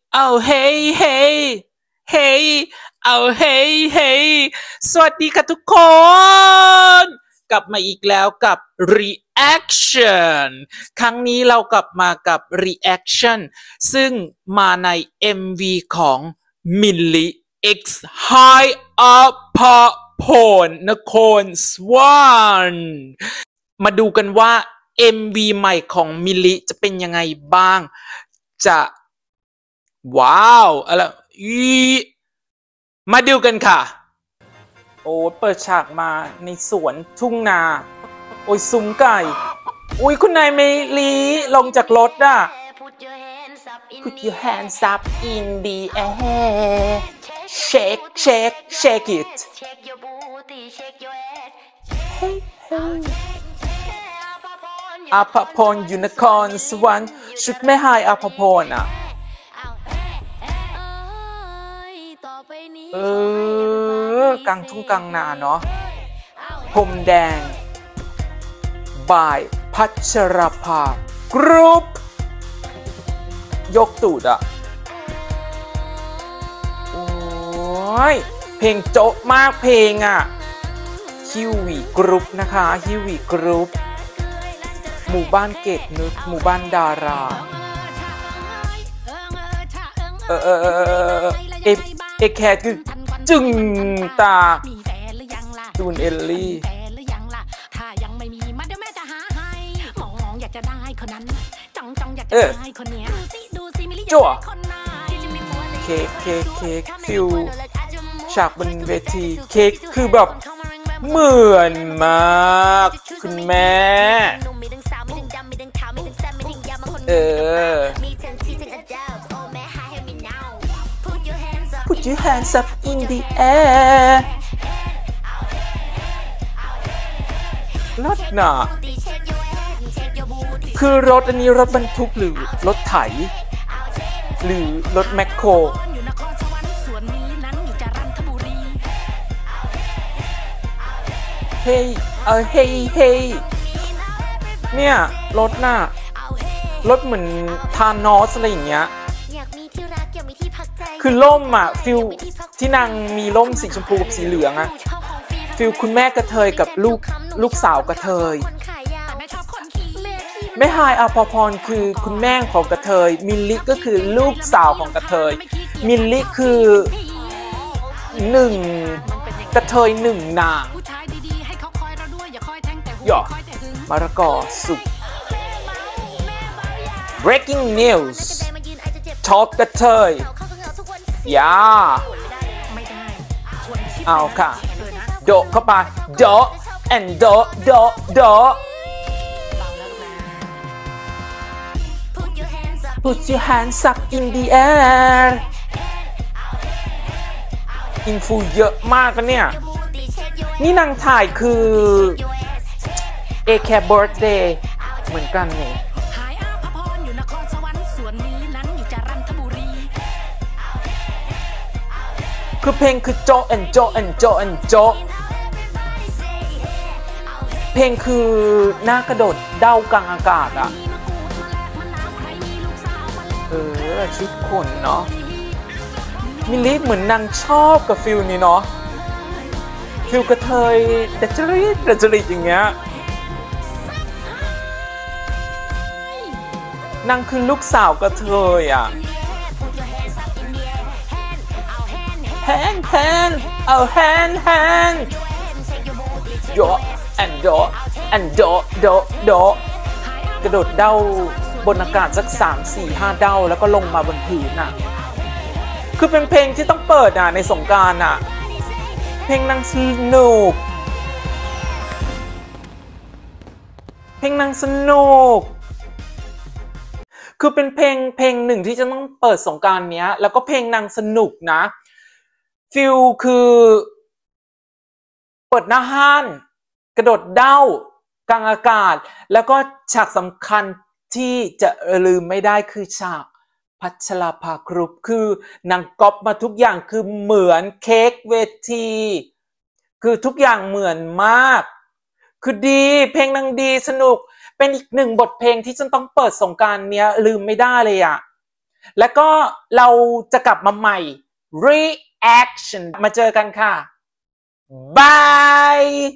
เอาเฮ้ยเฮ้ยเฮ้ยเอาเฮ้ยเฮ้ยสวัสดีค่ะทุกคนกลับมาอีกแล้วกับ reaction ครั้งนี้เรากลับมากับ reaction ซึ่งมาใน MV ของมิลลิ X High Up พลนครสวรรค์มาดูกันว่า MV ใหม่ของมิลลิจะเป็นยังไงบ้างจะว้าวอะไรมาดูกันค่ะโอ้เปิดฉากมาในสวนทุ่งนาโอ้ยซุ้มไก่อุ้ยคุณนายเมลีลงจากรถอ่ะ Put your hands up in the air shake shake shake it hey hey อาภพรอยู่นครสวรรค์ชุดแม่ฮายอาภพรอ่ะกลางทุ่งกลางนาเนาะพรมแดงบ่ายพัชรภากรุ๊ปยกตูดอ่ะโอ้ยเพลงโจ๊ะมากเพลงอ่ะฮิววีกรุ๊ปนะคะฮิววีกรุ๊ปหมู่บ้านเกตนึกหมู่บ้านดาราเอแคร์คือจึงตาจูนเอลลี่ถ้ายังไม่มีมาเดี๋ยวแม่จะหาให้มองอยากจะได้คนนั้นจ้องอยากจะได้คนเนี้ยดูสิมิลลี่จั่วเค้กฟิวฉากบนเวทีเค้กคือแบบเหมือนมากคุณแม่Put your hands up in the air รถหนาคือรถอันนี้รถบรรทุกหรือรถไถหรือรถแมคโครเฮ้ยเฮ้ยเนี่ยรถน่ะรถเหมือนทานอสอะไรอย่างเงี้ยคือล่มอ่ะฟิลที่นางมีล่มสีชมพูกับสีเหลืองอ่ะฟิลคุณแม่กระเทยกับลูกสาวกระเทยแม่ฮายอาภพรคือคุณแม่ของกระเทยมิลลิก็คือลูกสาวของกระเทยมิลลิคือหนึ่งกระเทยหนึ่งนางย่อมะละกอสุก breaking news ท็อปกระเทยอย่าเอาค่ะโดเข้าไปโด and โด Put your hands up in the air อินฟูเยอะมากกันเนี่ยนี่นางถ่ายคือ A-Care Birthday เหมือนกันนี่คือเพลงคือโจะandโจะเพลงคือหน้ากระโดดเด้ากลางอากาศอ่ะชุดขนเนาะมิลลิเหมือนนางชอบกับฟิลนี้เนาะฟิลกระเทยดัจจริตอย่างเงี้ยนางคือลูกสาวกระเทยอ่ะแฮนเอาแฮนโย and โดกระโดดเด้าบนอากาศสัก3-4-5 เด้าแล้วก็ลงมาบนพื้นน่ะคือเป็นเพลงที่ต้องเปิดในสงกรานต์น่ะเพลงนางสนุกคือเป็นเพลงหนึ่งที่จะต้องเปิดสงกรานต์เนี้ยแล้วก็เพลงนางสนุกนะฟิลคือเปิดหน้าห้านกระโดดเด้ากลางอากาศแล้วก็ฉากสำคัญที่จะลืมไม่ได้คือฉากพัชรภากรุ๊ปคือนางก๊อปมาทุกอย่างคือเหมือนเค้กเวทีคือทุกอย่างเหมือนมากคือดีเพลงนางดีสนุกเป็นอีกหนึ่งบทเพลงที่ฉันต้องเปิดสงกรานต์เนี้ยลืมไม่ได้เลยอ่ะแล้วก็เราจะกลับมาใหม่ reaction มาเจอกันค่ะบาย